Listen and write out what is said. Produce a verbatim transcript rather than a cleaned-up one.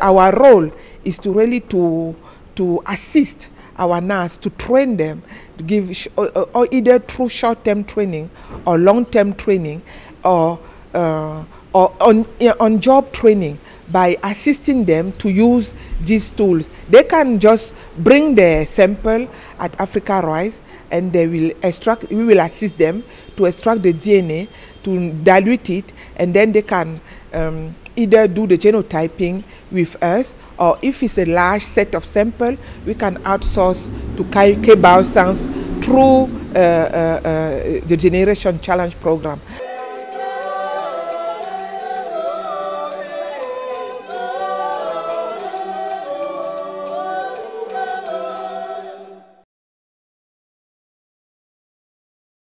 our role is to really to, to assist our nurse, to train them, to give sh or, or either through short-term training or long-term training or, uh, or on, on job training, by assisting them to use these tools. They can just bring the sample at AfricaRice and they will extract, we will assist them to extract the D N A, to dilute it, and then they can um, either do the genotyping with us, or if it's a large set of sample, we can outsource to K Bioscience through uh, uh, uh, the Generation Challenge program.